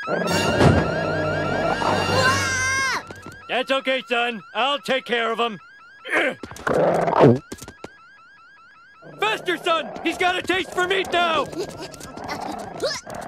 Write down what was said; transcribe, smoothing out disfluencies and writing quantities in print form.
That's okay, son. I'll take care of him. Faster, son! He's got a taste for meat now!